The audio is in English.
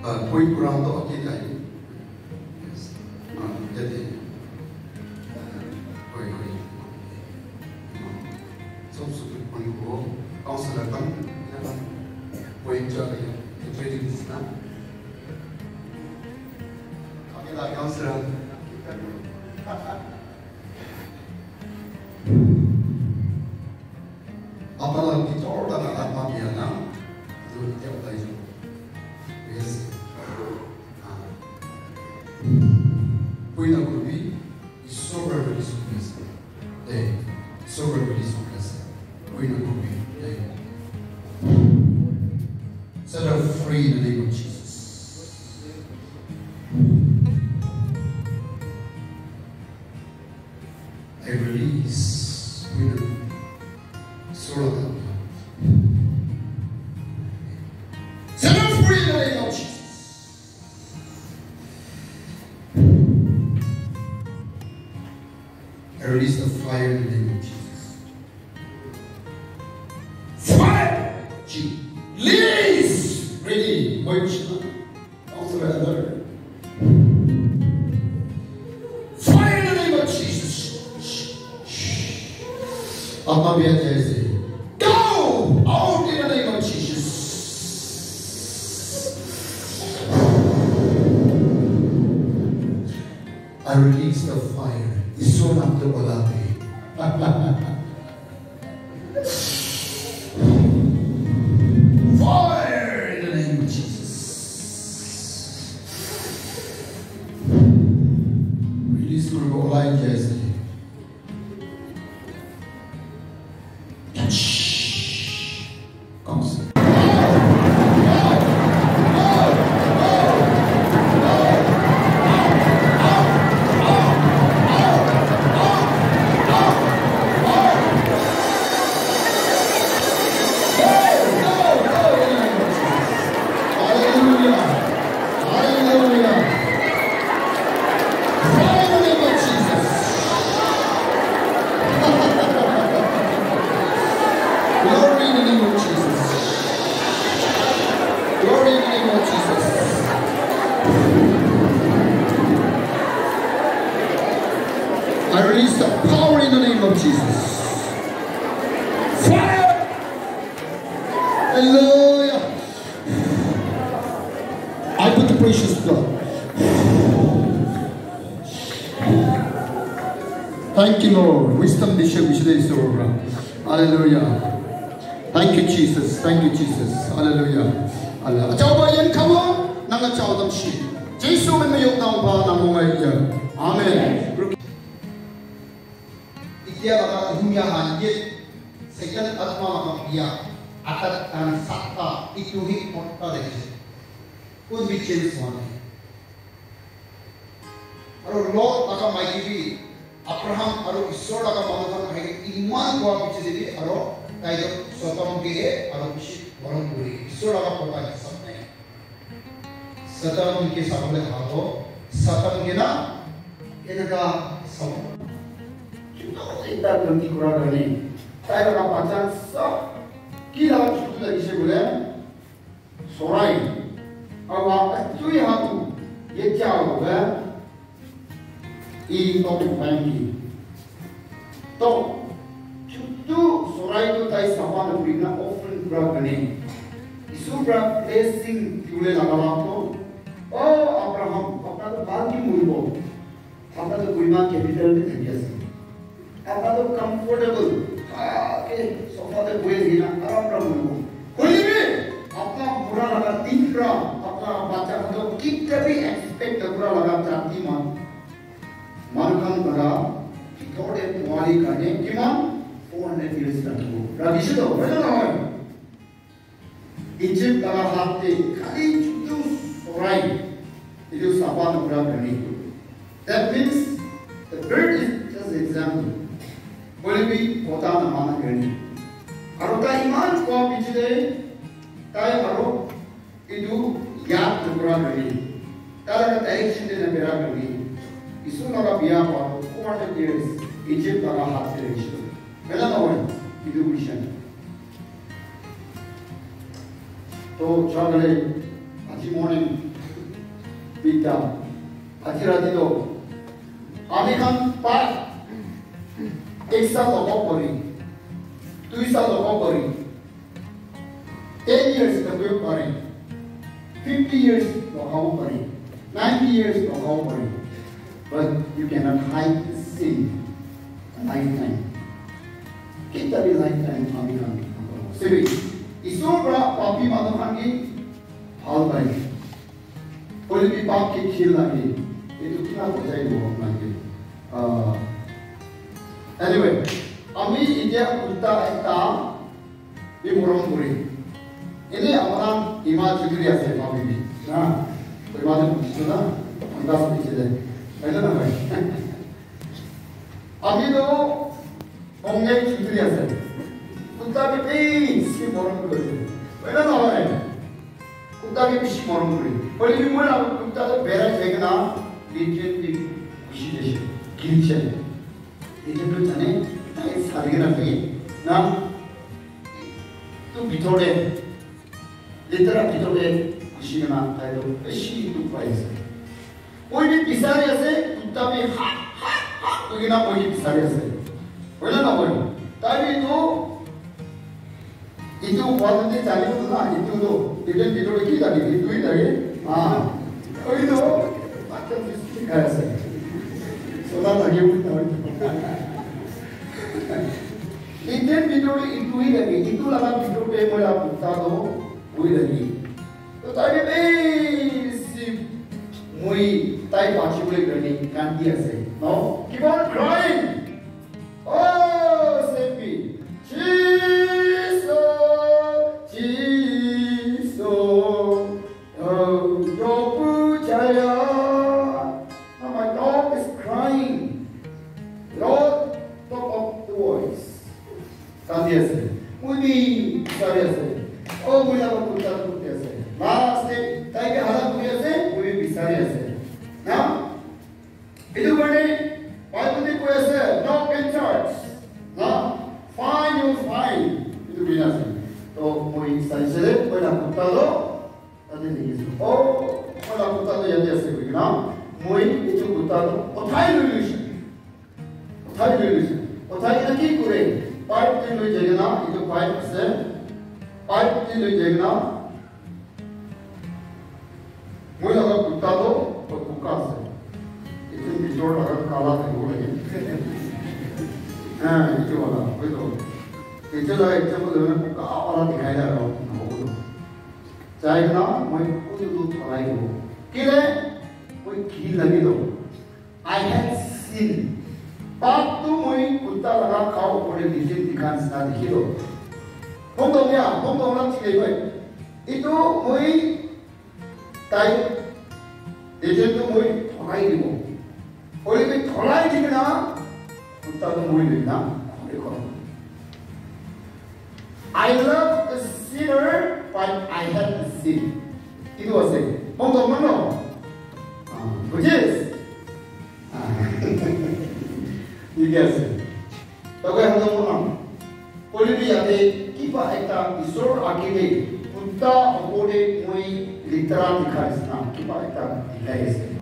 point ground to okay tayo. Yes. Jadi so point ko counselor kan point jaga ya training na okay la counselor apalah kita orang apa biasa tu kita tahu yes point aku ni sober really surprise sober really surprise point aku ni set us free in the name of Jesus. I release freedom. Set us free in the name of Jesus. I release the fire in the name of Jesus. Fire! Release! Ready? Also another. Fire in the name of Jesus. Go out in the name of Jesus. I release the fire. It's so not the Olabi. Fire in the name of Jesus. Release the Olai Jesse. I release the power in the name of Jesus. Fire! Hallelujah! I put the precious blood. Thank you, Lord. Wisdom, Bishop, hallelujah. Thank you, Jesus. Thank you, Jesus. Hallelujah. Hallelujah. Amen. Dia akan dunia hanjit second atma makam atat dan sakta itu hikmat terus pun bicara semua. Aru Lot akan maju Abraham aru Ishor akan mahukan hari iman gua bicara jadi aru kayak sotom ke aru bishi orang puri Ishor akan percaya sampai sotom ke sampai hago sotom ke na enaga sampai kita berhenti kurang ini. Saya orang pacar sah. Kita cukup lagi sebulan. Sorai. Awak tu yang aku. Ia jauh kan. Ini topik bangi. To cukup sorai tu tay sama dengan offering kurang ini. Isu kurang blessing boleh lakukan tu. Oh Abraham, apa tu bangi mulu. Apa tu Kohima capital ni terbiasa. Apa tu comfortable, okay, sofa tu boleh hilang, aram dulu. Boleh ni, apa murah laga tinggal, apa baca tu kita भी expect murah laga cantik man, manukan pada kita orang tuari kane, kiman 400 years lalu. Lagi tu, betul tak? Egypt laga hati, kali cucu sorai, itu sahaja murah berani. That means the bird is just an example. Boleh भी होता न माना करनी। अरुता ईमान को पिछले ताई अरु itu याद टुकड़ा करनी। तारा का डायरेक्शन देना बेरा करनी। इसु लगा बिया पारो 400 years Egypt लगा हाथ से रिश्ते। बेला ना होए itu mission। तो चागले आज morning Bita. Atiradido. Amikan pa. Eksa lokopori. 2 years lokopori. 10 years lokopori. 50 years lokopori. 90 years lokopori. But you cannot hide sin. Lifetime. Kita di lifetime amikan. Sebi. Isura papi matohangi hal baik. Boleh dipak kecil lagi. Itu kita percaya bohong lagi. Anyway, kami India Uttar Ekta di Murangpuri. Ini amaran imam Jigriya saya kami. Nah, imam itu na, kita sedih saja. Benar tak? Kami tu Konyak Jigriya saya. Uttar ke si Murangpuri. Benar tak? Uttar ke si Murangpuri. Boleh dimulai Uttar tu berat saya kena lihat di kusi gilce. Itu tu sana, saya sahaja lagi. Nah, tu bitore, literal bitore kusi kena, saya tu esi tu payah. Koi भी पिसारे ऐसे कुत्ता भी हा तो ये ना कोई पिसारे ऐसे बोला ना बोले ताकि तो itu बहुत दिन चालू होता ना itu तो डिटेल डिटेल की लगी itu ही लगे हाँ तो itu macam fisik ऐसे सोना लगे उतना डिटेल डिटेल itu ही लगे itu लगा डिटेल पे मुझे कुत्ता तो वही लगी तो ताकि si muy tai particular learning can't hear say no keep on crying oh Sepi Jesus Jesus oh Yobu Jaya now my dog is crying Lord top of the voice can't hear say muy sorry say oh muy apa putar say last day tai ke halat punya say Bisari ऐसे, ना? इधर बने, Bible को ऐसे, no can charge, ना? Fine you fine, इधर बिना से, तो कोई साइज से कोई ना कुत्ता लो, तभी नहीं है, ओ कोई ना कुत्ता तो यदि ऐसे कोई ना, मोई इधर कुत्ता लो, उठाई रिलेशन ना की करे, पाइप तीन लोग जगना, इधर पाइप से, पाइप तीन लोग जगना मुझे लगा कुत्ता तो कुक्का से इतने बिजोड़ लगा काला थे वो लगे हाँ इसे वाला वही तो इसे लगा इसे को लोगों ने कुक्का वाला दिखाई दे रहा हूँ वो तो चाहे ना मैं खुद दूध पलाई हो किले कोई खील लगी तो I had seen बात तो मैं कुत्ता लगा खाओ पूरे नीचे दिखाने से ना दिखी तो हम तो ना चिके भाई इतो मैं ताई इधर तो मुझे थोड़ाई दिखो और ये थोड़ाई दिखना कुत्ता तो मुझे दिखना देखो I love the sinner but I hate the sin itu apa sih? Mungkin mana? Bujis? Iya sih. Tapi kita mana? Kalau dia ada kipa kita isor akhirnya कुत्ता अपोडे कोई लिटरा दिखाई ना कि बात का दिखाई से